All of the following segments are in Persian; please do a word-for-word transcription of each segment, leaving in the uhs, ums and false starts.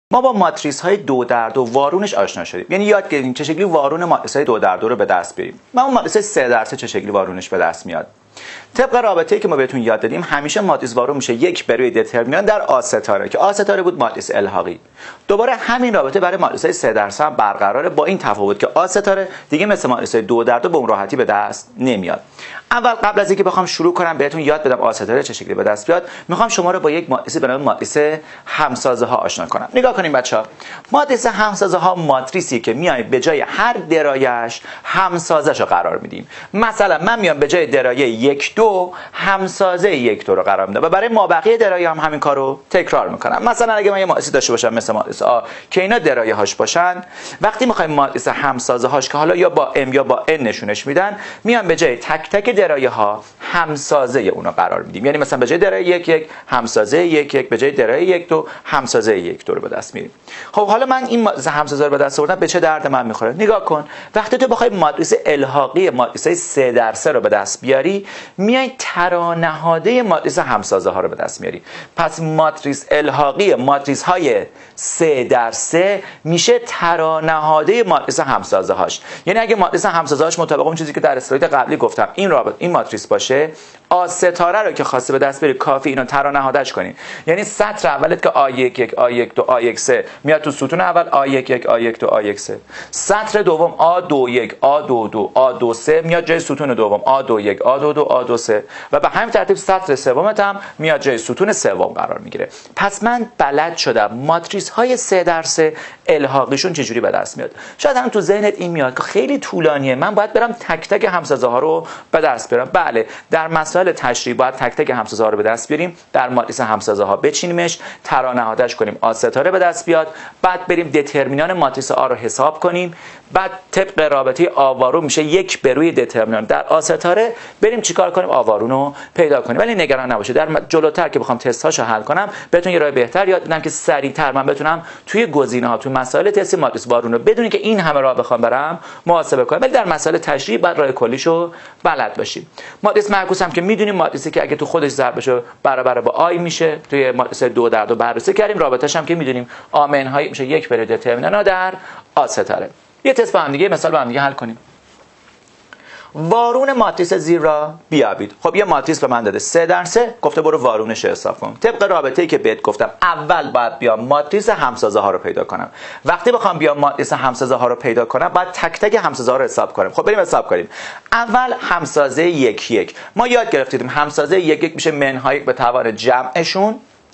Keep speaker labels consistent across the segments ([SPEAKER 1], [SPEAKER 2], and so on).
[SPEAKER 1] ما با ماتریس های دو در دو وارونش آشنا شدیم، یعنی یاد گرفتیم چه شکلی وارون ماتریس های دو در دو رو به دست بیاریم. ما اون ماتریس سه در سه چه شکلی وارونش به دست میاد. طبق رابطه‌ای که ما بهتون یاد دادیم همیشه ماتریس وارون میشه یک بر روی دترمینان در آ ستاره که آ ستاره بود ماتریس الحاقی. دوباره همین رابطه برای ماتریس های سه در سه هم برقراره، با این تفاوت که آ ستاره دیگه مثل ماتریس های دو در دو به اون راحتی به دست نمیاد. اول قبل از اینکه بخوام شروع کنم بهتون یاد بدم آ ستاره چه شکلی به دست بیاد، میخوام شما رو با یک ماتریس به نام ماتریس همسازه ها آشنا کنم. نگاه کنیم بچه‌ها، ماتریس همسازه ها ماتریسی که میایم به جای هر درایش همسازه‌شو قرار میدیم. مثلا من میام به جای درایه یک دو همسازه یک دو رو قرار میدم و برای مابقی درایه هم همین کارو تکرار میکنم. مثلا اگه من یه ماتریس داشته باشم مثل ماتریس آ که اینا درایه هاش باشن، وقتی میخوایم ماتریس همسازه هاش که حالا یا با ام یا با ان نشونش میدن، میام به جای تک تک درایه ها همسازه اونو قرار میدیم. یعنی مثلا به جای درایه یک یک همسازه یک یک، به جای درایه یک دو همسازه یک دو رو به دست میاریم. خب حالا من این همسازه رو به دست آوردم، به چه درد من میخوره؟ نگاه کن، وقتی تو بخوای ماتریس الحاقی ماتریس سه در سه رو به دست بیاری، میای ترانهاده ماتریس همسازه ها رو به دست میاری. پس ماتریس الحاقی ماتریس های سه در سه میشه ترانهاده ماتریس همسازه هاش. یعنی اگه ماتریس همسازه هاش مطابق اون چیزی که در اسلاید قبلی گفتم این رابط این ماتریس باشه، آ ستاره رو که خواسته به دست بری کافی اینو ترانهاده‌اش کنین. یعنی سطر اولت که آ یک یک آ یک دو آ یک سه میاد تو ستون اول آ یک یک آ یک دو آ یک سه. سطر دوم آ دو یک آ دو دو آ دو سه میاد جای ستون دوم آ دو یک آ دو دو آ دو سه و به همین ترتیب سطر سومت هم میاد جای ستون سوم قرار میگیره. پس من بلد شدم ماتریس های سه در سه الحاقیشون چجوری به دست میاد. شاید هم تو ذهنت این میاد که خیلی طولانیه، من باید برم تک تک همسازه ها رو به دست بیارم. بله، در مسائل تشریح باید تک تک همسازه ها رو به دست بیاریم، در ماتریس همسازه ها بچینیمش، ترانهاده‌اش کنیم، آ ستاره به دست بیاد، بعد بریم دترمینان ماتریس آ رو حساب کنیم، بعد طبق رابطه آوارون میشه یک به روی دترمینان در آ ستاره، بریم چیکار کنیم؟ آوارون رو پیدا کنیم. ولی نگران نباشید، در جلوتر که بخوام تستاشو حل کنم بهتون یه راه بهتر یاد بدم که سریعتر من بتونم توی گزینه‌ها تو مسائل تست ماتریس وارون رو بدون که این همه راه بخوام برم محاسبه کنم. ولی در مسائل تشریح بعد راه کلیشو بلد باشیم. ماتریس معکوس هم که میدونیم ماتریسی که اگه تو خودش ضرب بشه برابر با آی میشه، توی ماتریس دو در دو بررسی کردیم، رابطه‌اش هم که میدونیم آ منهای میشه یک به دترمینان در آ ستاره. یه تست با هم دیگه مثال با هم دیگه حل کنیم. وارون ماتریس زیر را بیابید. خب یه ماتریس به من داده سه در سه، گفته برو وارونش رو حساب کن. طبق رابطه‌ای که بهت گفتم اول باید بیام ماتریس همسازه ها رو پیدا کنم. وقتی بخوام بیام ماتریس همسازه ها رو پیدا کنم باید تک تک همسازه ها رو حساب کنیم. خب بریم حساب کنیم. اول همسازه یک یک. ما یاد گرفتیم همسازه یک یک میشه منهای یک به توان جمعشون،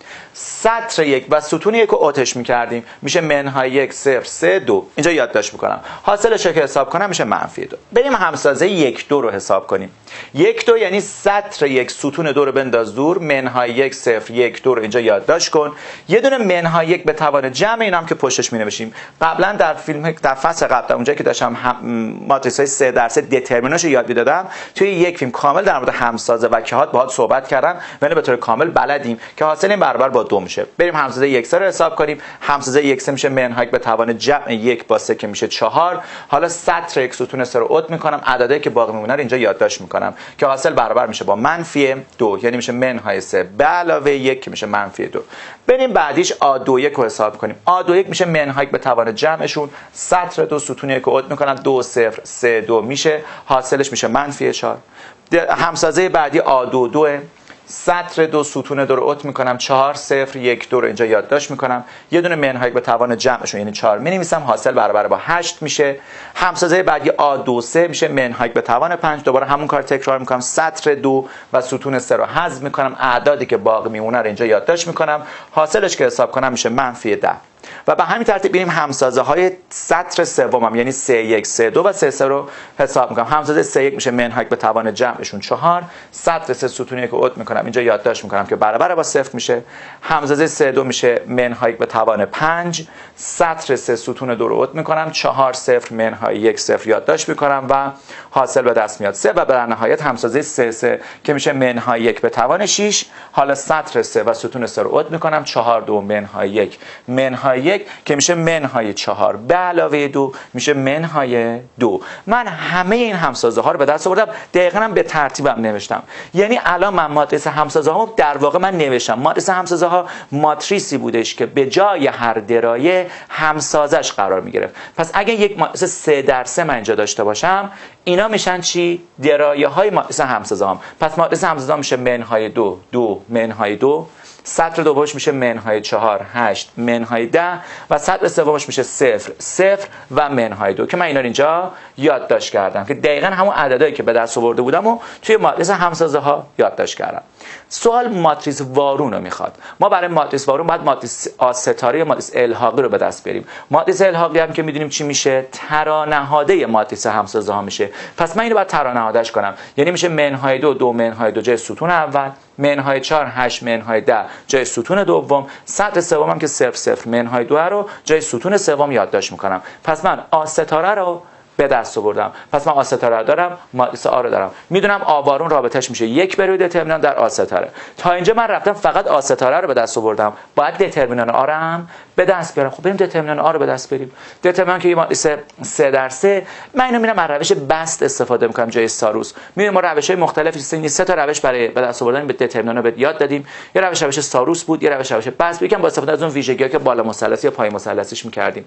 [SPEAKER 1] سطر یک و ستون یک رو آتش میکردیم میشه منهای یک صفر سه دو. اینجا یادداشت میکنم. حاصلش که حساب کنم میشه منفی دو. بریم همسازه یک دو رو حساب کنیم. یک دو یعنی سطر یک ستون دو رو بنداز دور، منهای یک صفر یک دو رو اینجا یادداشت کن. یه دونه منهای یک به توان جمع اینا هم که پشتش مینوشیم. قبلا در فیلم در فصل قبل اونجایی که داشتم ماتریس های سه در سه دترمینانش یاد میدادم، توی یک فیلم کامل در مورد همسازه و کهات باهات صحبت کردم، ولی به طور کامل بلدیم که حاصل این برابر با دو میشه. بریم همسازه یک سه رو حساب کنیم. همسازه یک سه میشه منهای به توان جمع یک با سه که میشه چهار. حالا سطر یک ستون سه رو ات میکنم، عددی که باقی میمونه رو اینجا یادداشت میکنم که حاصل برابر میشه با منفی دو، یعنی میشه منهای سه به علاوه یک که میشه منفی دو. بریم بعدیش آ دو یک رو حساب کنیم. آ دو یک میشه منهای به توان جمعشون، سطر دو ستون یک رو ات میکنم، دو صفر سه دو میشه، حاصلش میشه منفی چهار. همسازه بعدی آ دو دو، سطر دو ستون دو رو ات میکنم، چهار صفر یک دو رو اینجا یادداشت میکنم، یه دونه منهای به توان جمعشون یعنی چهار مینویسم، حاصل برابر با هشت میشه. همسازه بعدی آ دو سه میشه منهای به توان پنج، دوباره همون کار تکرار میکنم، سطر دو و ستون سه رو حذف میکنم، اعدادی که باقی میمونه رو اینجا یادداشت میکنم، حاصلش که حساب کنم میشه منفی ده. و به همین ترتیب بریم همسازه های سطر سومم یعنی سه یک سه دو و سه سه رو حساب میکنم. همسازه سه یک میشه منهای به توان جمعشون چهار، سطر سه ستون یک رو ات میکنم، اینجا یادداشت میکنم که برابر با صفر میشه. همسازه سه دو میشه منهای به توان پنج، سطر سه ستون دو رو ات میکنم، چهار صفر منهای یک صفر یادداشت میکنم و حاصل به دست میاد سه. و در نهایت همسازه سه سه که میشه منهای یک به توان شش، حالا سطر سه و ستون سه رو ات میکنم، چهار دو منهای یک منهای منهای یک که میشه منهای چهار به علاوه دو میشه منهای دو. من همه این همسازه ها رو به دست آوردم، دقیقاً هم به ترتیبم نوشتم. یعنی الان من ماتریس همسازه ها در واقع من نوشتم. ماتریس همسازه ها ماتریسی بودش که به جای هر درایه همسازش قرار میگرفت. پس اگه یک ماتریس سه در سه من اینجا داشته باشم، اینا میشن چی؟ درایه های ماتریس همسازه هم. پس ماتریس همسازه ها میشه منهای دو دو منهای دو، سطر دومش میشه منهای چهار هشت منهای ده و سطر سومش میشه صفر صفر و منهای دو که من اینا رو اینجا یادداشت کردم که دقیقاً همون عددهایی که به دست آورده بودم و توی ماتریس همسازه ها یادداشت کردم. سوال ماتریس وارون رو میخواد. ما برای ماتریس وارون باید ماتریس آ ستاره یا ماتریس الحاقی رو به دست بیاریم. ماتریس الحاقی هم که میدونیم چی میشه؟ ترانهاده ماتریس همسازه ها میشه. پس من اینو باید ترانهادهش کنم. یعنی میشه منهای دو دو منهای دو جای ستون اول، منهای چهار هشت منهای ده جای ستون دوم، سطر سومم که صفر صفر منهای دو رو جای ستون سوم یادداشت میکنم. پس من آ ستاره رو به دست آوردم. پس من آ ستاره دارم، ماتریس آ رو دارم. میدونم آ وارون رابطش میشه یک بر روی دترمینان در آ ستاره. تا اینجا من رفتم فقط آ ستاره رو به دست آوردم. باید دترمینان آ رو هم به دست بیارم. خب بریم دترمینان آ رو به دست بریم. دترمینان که یه ماتریس سه در سه، من اینو میرم از روش بست استفاده میکنم جای ساروس. میبینیم ما روش‌های مختلفی سه سه تا روش برای به دست آوردن به دترمینان رو یاد دادیم. یه روش روش ساروس بود، یه روش روش بست. یکم با استفاده از اون ویژگی‌ها که بالا مثلثی یا پای مثلثیش می‌کردیم.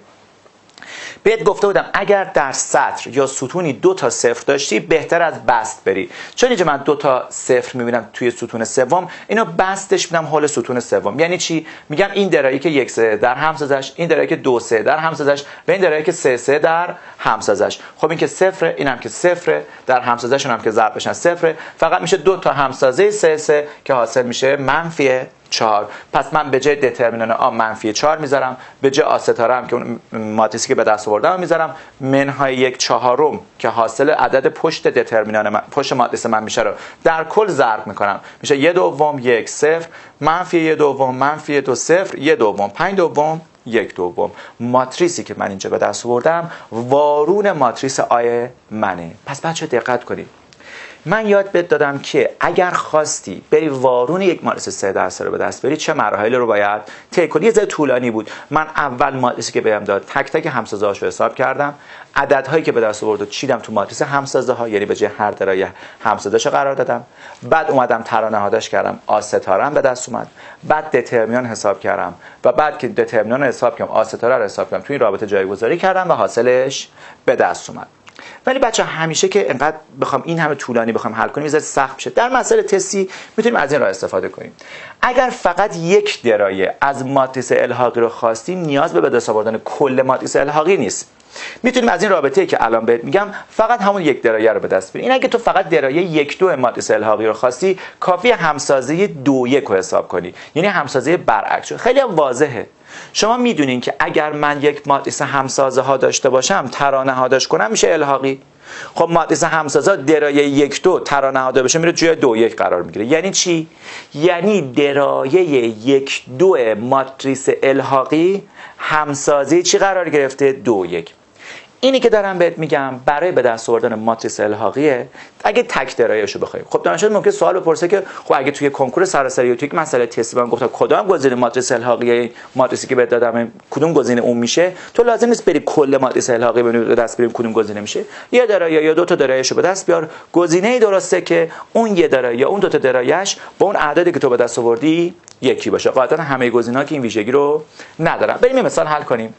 [SPEAKER 1] بهت گفته بودم اگر در سطر یا ستونی دو تا صفر داشتی بهتر از بست بری، چون اینجا من دو تا صفر میبینم توی ستون سوم، اینو بستش میدم حول ستون سوم. یعنی چی؟ میگم این درایی که یک سه در همسازش، این درایی که دو سه در همسازش و این درایی که سه سه در همسازش. خب این که صفره، اینم که صفره، در همسازشون هم که ضرب بشن صفره، فقط میشه دو تا همسازه سه سه که حاصل میشه منفی چهار. پس من به جای دترمینان آ منفی چهار میذارم، به جای آ ستاره هم که اون ماتریسی که به دست آوردم میذارم منهای یک چهارم که حاصل عدد پشت دترمینان من، پشت ماتریس من میشه رو در کل ضرب میکنم، میشه یه دوم یک صفر منفی یه دوم منفی دو صفر یه دوم پنج دوم یک دوم. ماتریسی که من اینجا به دست آوردم وارون ماتریس آی منه. پس بچه دقت کنید، من یاد بهت دادم که اگر خواستی بری وارون یک ماتریس سه در سه رو به دست بری چه مراحل رو باید طی کنی. یه ذره طولانی بود. من اول ماتریسی که بهم داد تک تک همسازه هاشو حساب کردم، عددهایی که به دست آورد و چیدم تو ماتریس همسازه ها، یعنی به جای هر درایه همسازه‌شو قرار دادم. بعد اومدم ترانه‌هادش کردم، آ ستاره هم به دست اومد. بعد دترمینان حساب کردم و بعد که دترمینان رو حساب کردم آ ستاره رو حساب کردم، توی این رابطه جایگذاری کردم و حاصلش به دست اومد. ولی بچه همیشه که انقدر بخوام این همه طولانی بخوام حل کنیم یه سخت میشه. در مسئله تستی میتونیم از این راه استفاده کنیم. اگر فقط یک درایه از ماتریس الحاقی رو خواستیم، نیاز به به دست آوردن کل ماتریس الحاقی نیست. میتونیم از این رابطه‌ای که الان بهت میگم فقط همون یک درایه رو به دست بیاریم. این اگه تو فقط درایه یک دو ماتریس الحاقی رو خواستی، کافی همسازه دو یک رو حساب کنی، یعنی همسازه برعکس. خیلی هم واضحه. شما میدونین که اگر من یک ماتریس همسازه ها داشته باشم، ترانه‌هادش کنم میشه الحاقی. خب ماتریس همسازه درایه یک دو ترانه‌هاده بشه میره جای دو یک قرار میگیره. یعنی چی؟ یعنی درایه یک دو ماتریس الحاقی همسازه چی قرار گرفته؟ دو یک. اینی که دارم بهت میگم برای به دست آوردن ماتریس الحاقیه. اگه تک درایه‌شو بخوایم، خب دانشجو ممکنه سوال بپرسه که خب اگه توی کنکور سراسری یا توی مسئله تستی من گفتم کدام گزینه ماتریس الحاقیه، ماتریسی که بهت دادم کدوم گزینه اون میشه، تو لازم نیست بری کل ماتریس الحاقی به دست بیاریم کدوم گزینه میشه. یه درایه یا دو تا درایه‌شو به دست بیار، گزینه درسته که اون یه درایه یا اون دو تا درایه‌اش با اون عددی که تو به دست آوردی یکی باشه. قاعدتا همه گزینه‌ها که این ویژگی رو ندارن. بریم یه مثال حل کنیم.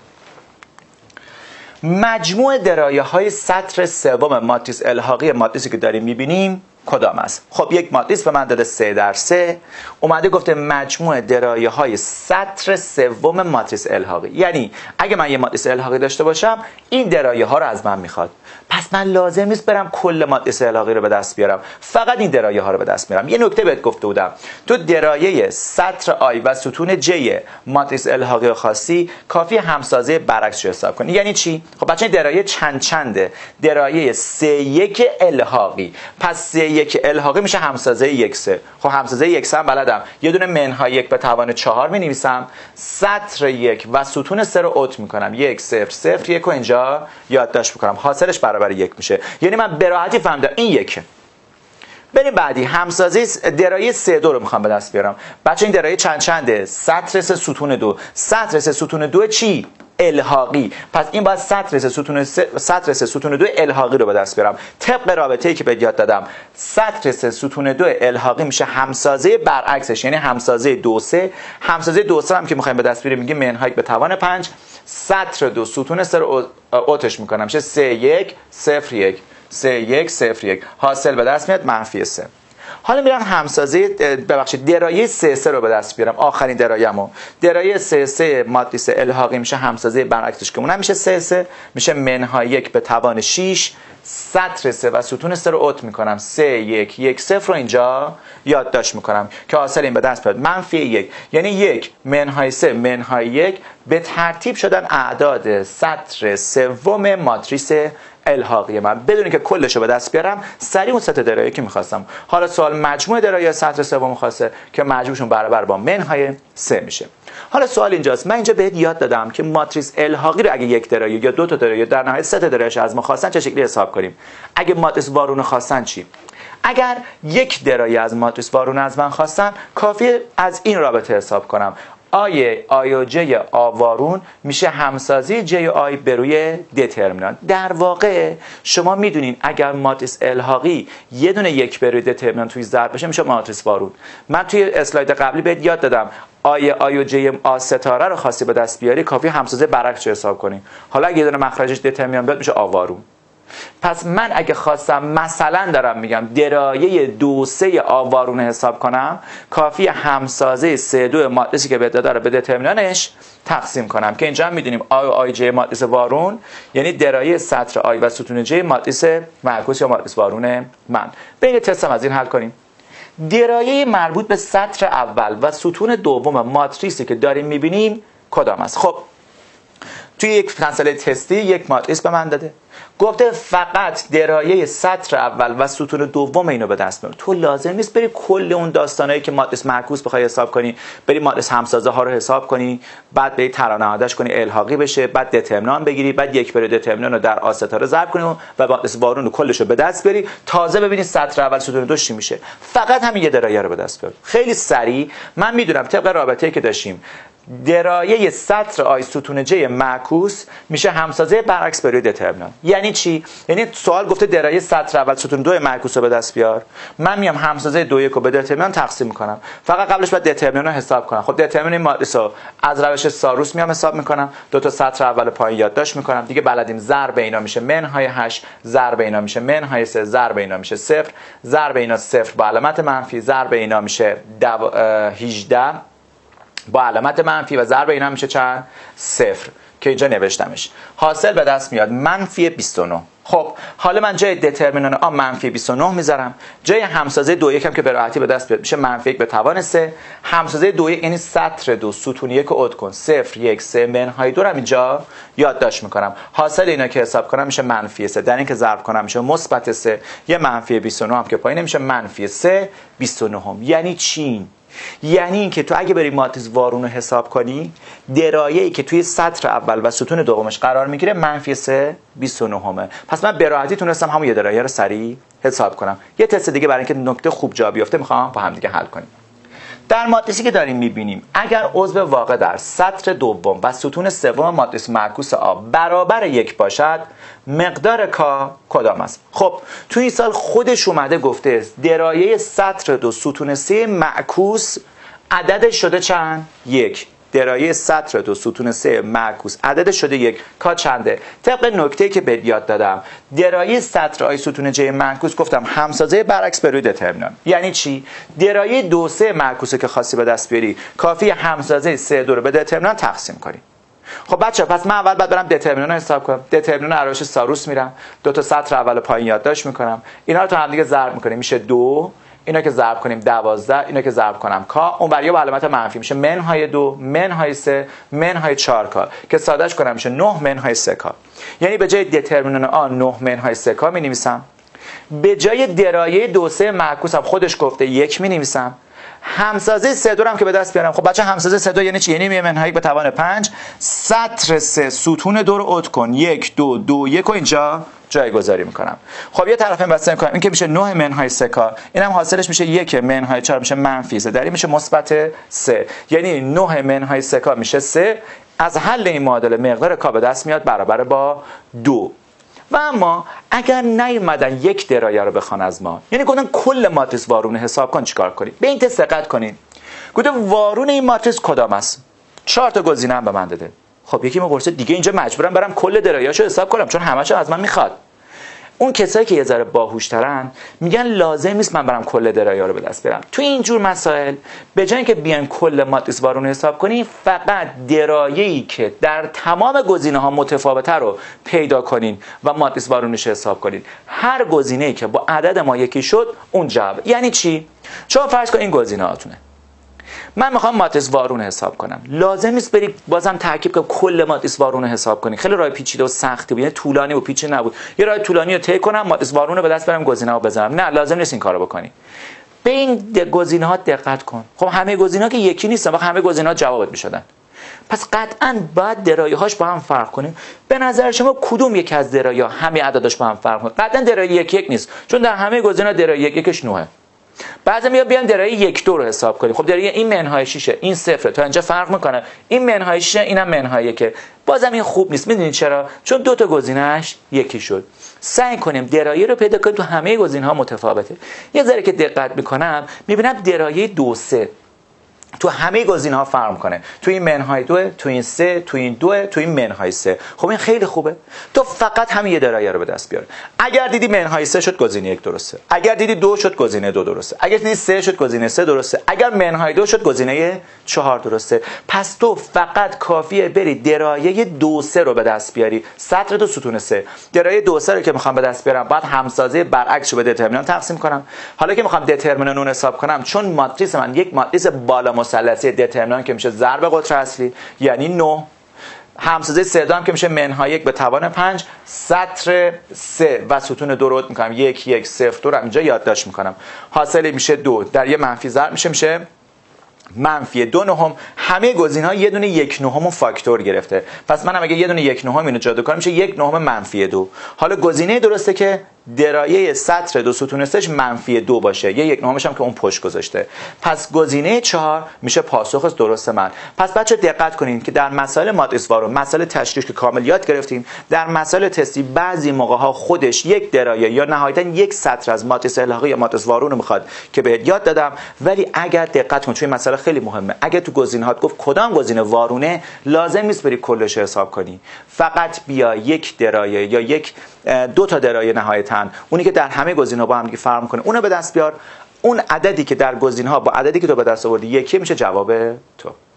[SPEAKER 1] مجموع درایه های سطر سوم ماتریس الحاقی ماتریسی که داریم میبینیم کدام است؟ خب یک ماتریس به من داده سه در سه، اومده گفته مجموع درایه های سطر سوم ماتریس الحاقی. یعنی اگه من یه ماتریس الحاقی داشته باشم این درایه ها رو از من میخواد. پس من لازم نیست برم کل ماتریس الحاقی رو به دست بیارم، فقط این درایه ها رو به دست میارم. یه نکته بهت گفته بودم، تو درایه سطر آی و ستون جی ماتریس الحاقی رو خواستی، کافی همسازه برعکس رو حساب کنی. یعنی چی؟ خب بچه‌ها درایه چند چنده؟ درایه سه یک الحاقی. پس سه یک الحاقی میشه همسازه یک سه. خب همسازه یک سه هم بلدم، یه دونه منهای یک به توان چهار می نویسم، سطر یک و ستون سه رو اوت میکنم، یک صفر صفر یک رو اینجا یادداشت میکنم، حاصلش برابر یک میشه. یعنی من به راحتی فهمیدم این یکه. بریم بعدی. همسازی درایه سه دو رو میخوام به دست بیارم. بچه این درایه چند چنده؟ سطر سه ستون دو. سطر سه ستون دو چی؟ الحاقی. پس این باید سطر سه ستون سطر سه ستون دو الحاقی رو به دست بیارم. طبق رابطه‌ای که به یاد دادم، سطر سه ستون دو الحاقی میشه همسازه برعکسش، یعنی همسازه دو سه. همسازه دو سه هم که میخوایم به دست بیاریم میگیم منهای به توان پنج. سطر دو ستون سه رو اوتش میکنم، میشه سه یک صفر یک سه یک صفر یک. حاصل به دست میاد منفی سه. حالا میرم همسازی ببخشید درایه سه سه رو به دست بیارم، آخرین درایه‌مو. درایه سه سه ماتریس الحاقی میشه همسازی برعکسش که اونم میشه سه سه، میشه منهای یک به توان شش. سطر سه و ستون سه رو اوت میکنم، سه یک یک صفر رو اینجا یادداشت میکنم که حاصل این به دست بیاد منفی یک. یعنی یک منهای سه منهای یک به ترتیب شدن اعداد سطر سوم ماتریس الحاقی من، بدون اینکه کلش رو به دست بیارم سریع اون سطح درایه که میخواستم. حالا سوال مجموع درایه سطر سوم خواسته که مجموعشون برابر با منهای سه میشه. حالا سوال اینجاست، من اینجا بهت یاد دادم که ماتریس الحاقی رو اگه یک درایه یا دو تا درایه در نهایت سه تا درایه‌اش از ما خواستن چه شکلی حساب کنیم. اگه ماتریس وارونه خواستن چی؟ اگر یک درایه از ماتریس وارونه از من خواستن کافیه از این رابطه حساب کنم. آی آی و جی آوارون میشه همسازی جی و آی به روی دترمینانت. در واقع شما میدونین اگر ماتریس الحاقی یه دونه یک به روی دترمینانت توی ضرب بشه میشه ماتریس وارون. من توی اسلاید قبلی بهت یاد دادم آی آی و جی آ ستاره رو خواستی به دست بیاری کافی همسازی برعکسش حساب کنی. حالا اگه یه دونه مخرجش دترمینانت بیاد میشه آوارون. پس من اگه خواستم مثلا دارم میگم درایه دو سه آوارون حساب کنم کافی همسازه سه دو ماتریسی که به داده رو به دترمینانش تقسیم کنم که اینجا هم میدونیم آی و آی جی ماتریس وارون یعنی درایه سطر آی و ستون جی ماتریس معکوس یا ماتریس وارون من. بریم تستم از این حل کنیم. درایه مربوط به سطر اول و ستون دوم ماتریسی که داریم میبینیم کدام است؟ خب توی یک مسئله تستی یک ماتریس به من داده، گفته فقط درایه سطر اول و ستون دوم اینو به دست بیار. تو لازم نیست بری کل اون داستانایی که ماتریس معکوس بخوای حساب کنی، بری ماتریس همسازه ها رو حساب کنی، بعد بری ترانه‌اش کنی الحاقی بشه، بعد دترمینان بگیری، بعد یک بر دترمینان رو در آ ستاره ضرب کنی و ماتریس وارون رو کلش رو به دست بیاری، تازه ببینی سطر اول ستون دو چی میشه. فقط همین یه درایه رو به دست بیار. خیلی سریع من میدونم طبق رابطه‌ای که داشتیم درایه سطر آی ستون جی معکوس میشه همسازه برعکس بر روی دترمینان. یعنی چی؟ یعنی سوال گفته درایه سطر اول ستون دو معکوس رو به دست بیار، من میام همسازه دو یک رو به دترمینان تقسیم میکنم. فقط قبلش باید دترمینان رو حساب کنم. خب دترمینان این ماتریس رو از روش ساروس میام حساب میکنم، دو تا سطر اول پایین یادداشت میکنم دیگه، بلدیم ضرب اینا میشه منهای هشت، ضرب اینا میشه منهای سه، ضرب اینا میشه صفر، ضرب اینا صفر با علامت منفی، ضرب اینا میشه هجده با علامت منفی و ضرب اینا میشه چند؟ صفر که اینجا نوشتمش. حاصل به دست میاد منفی بیست و نه. خب حالا من جای دترمینان آ منفی بیست و نه میذارم، جای همسازه دو یک هم که به راحتی به دست بیاد میشه منفی یک به توان سه. همسازه دو یک یعنی سطر دو ستون یک رو اد کن، صفر یک سه منهای دو رو اینجا یادداشت میکنم. حاصل اینا که حساب کنم میشه منفی سه، در این که ضرب کنم میشه مثبت سه، یه منفی بیست و نه هم که پایین میشه منفی سه بیست و نه هم. یعنی چی؟ یعنی اینکه تو اگه بری ماتریس وارون رو حساب کنی درایه‌ای که توی سطر اول و ستون دومش قرار میگیره منفی سه بیست و نه همه. پس من به راحتی تونستم همون یه درایه رو سریع حساب کنم. یه تست دیگه برای اینکه نکته خوب جا بیفته میخوام با هم دیگه حل کنیم. در ماتریسی که داریم میبینیم اگر عضو واقع در سطر دوم و ستون سوم ماتریس معکوس آ برابر یک باشد مقدار کا کدام است؟ خب تو این سال خودش اومده گفته درایه سطر دو ستون سه معکوس عددش شده چند؟ یک. درایه سطر دو ستون سه معکوس عددش شده یک. کا چنده؟ طبق نکته‌ای که بهت یاد دادم درایه سطر آی ستون ج معکوس گفتم همسازه برعکس بر روی دترمینان. یعنی چی؟ درایه دو سه معکوسه که خاصی به دست بیاری کافی همسازه سه دو رو به دترمینان تقسیم کنی. خب بچه پس من اول باید برم دترمینان رو حساب کنم. دترمینان روش ساروس میرم، دو تا سطر اول پایین یادداشت میکنم، اینا رو تو هم دیگه ضرب میکنیم میشه دو، اینا که ضرب کنیم دوازده، اینا که ضرب کنم کا، اون بریا با علامت منفی میشه منهای دو منهای سه منهای چهار کا که سادهش کنم میشه نه منهای سه کا. یعنی به جای دترمینان آ نه منهای سه کا می نویسم، به جای درایه دو سه معکوسم خودش گفته یک می نویسم، همسازه سه دو هم که به دست بیارم. خب بچه همسازه سه دو یعنی چی؟ یعنی منهای به توان پنج، سطر سه ستون دو رو اد کن، یک دو دو یک و اینجا جایگذاری میکنم. خب یه طرف بسته میکنم، این که میشه نه منهای سه کا، اینم حاصلش میشه یک منهای چهار میشه منفی سه، در این میشه مثبت سه، یعنی نه منهای سه کا میشه سه. از حل این معادله مقدار کا به دست میاد برابر با دو. و اما اگر نیومدن یک درایه رو بخوان از ما، یعنی گفتن کل ماتریس وارون حساب کن، چیکار کنیم؟ به این تست دقت کنین. گفتم وارون این ماتریس کدام است؟ چهار تا گزینه هم به من داده. خب یکی میپرسه دیگه اینجا مجبورم برم کل درایه‌اشو حساب کنم چون همه‌شو از من میخواد. اون کسایی که یه ذره باهوش‌ترن میگن لازم نیست من برم کل درایه‌ها رو به دست بیارم. تو این جور مسائل به جای اینکه بیایم کل ماتریس وارون حساب کنیم، فقط درایه‌ای که در تمام گزینه‌ها متفاوته رو پیدا کنین و ماتریس وارونش حساب کنین. هر گزینه‌ای که با عدد ما یکی شد اون جواب. یعنی چی؟ چون فرض کن این گزینه‌هاتونه، من میخوام ماتریس وارون حساب کنم، لازم نیست بری بازم ترکیب کنم کل ماتریس وارون حساب کنی. خیلی راه پیچیده و سختی بود، یعنی طولانی و پیچیده نبود. یه راه طولانی رو طی کنم، ماتریس وارون رو به دست برم، گزینه‌ها بزنم. نه، لازم نیست این کارو بکنی. به این گزینه‌ها دقت کن. خب همه گزینه‌ها که یکی نیستن، واقعا همه گزینه‌ها جوابت میشدن. پس قطعاً باید درایه‌هاش با هم فرق کنیم. به نظر شما کدوم یک از درایه‌ها همه عدداش با هم فرق کنه؟ قطعاً درایه یک یک نیست، چون در همه گزینه‌ها درایه یک یکش نه. بعضی میاد بیان درایه یک دو رو حساب کنیم. خب درایه این منهای شش این صفر تا اینجا فرق میکنه، این منهای شش اینم منهای یک، بازم این خوب نیست. میدونید چرا؟ چون دو تا گزینه‌اش یکی شد. سعی کنیم درایه رو پیدا کنیم تو همه گزینه‌ها متفاوته. یه ذره که دقت میکنم میبینم درایه دو سه تو همه گزینه‌ها فرق میکنه. تو این منهای دو، تو این سه، تو این دو، تو این منهای سه. خب این خیلی خوبه. تو فقط همین یه درایه رو به دست بیار. اگر دیدی منهای سه شد گزینه یک درسته. اگر دیدی دو شد گزینه دو درسته. اگر دیدی سه شد گزینه سه درسته. اگر منهای دو شد گزینه چهار درسته. پس تو فقط کافیه بری درایه دو سه رو به دست بیاری. سطر دو ستون سه. درایه دو سه رو که میخوام به دست بیارم، بعد همسازی برعکسش رو به دترمینان تقسیم کنم. حالا که میخوام دترمینان اون حساب کنم، چون ماتریس من یک ماتریس بالا مثلثی دترمینان که میشه ضرب قطر اصلی یعنی نه، همسازه سه دو هم که میشه منهای یک به توان پنج، سطر سه و ستون دو رو میکنم یک یک صفر دو رو اینجا یادداشت میکنم. حاصل میشه دو در یه منفی ضرب میشه میشه منفی دو نهم. همه گزینه‌ها یه دونه یک نهم و فاکتور گرفته. پس منم اگه یه دونه یک نهم اینو جدا کنم میشه یک نهم منفی دو. حالا گزینه درسته که درایه سطر دو ستون سهش منفی دو باشه، یه یک نهمش هم که اون پشت گذاشته. پس گزینه چهار میشه پاسخ درست من. پس بچه دقت کنین که در مسائل ماتریس وارون، مسائل تشریح که کامل یاد گرفتیم، در مسائل تستی بعضی موقع ها خودش یک درایه یا نهایتا یک سطر از ماتریس الحاقی یا ماتریس وارون رو میخواد که بهت یاد دادم. ولی اگر دقت کن، چون این مسئله خیلی مهمه، اگر تو گزینه‌هات گفت کدام گزینه وارونه، لازم نیست بری کلش حساب کنی. فقط بیا یک درایه یا یک دو تا درایه نهایتا، اونی که در همه گزینه‌ها با هم دیگه فرق می‌کنه، اونو به دست بیار. اون عددی که در گزینه‌ها با عددی که تو به دست آوردی یکی میشه جواب تو.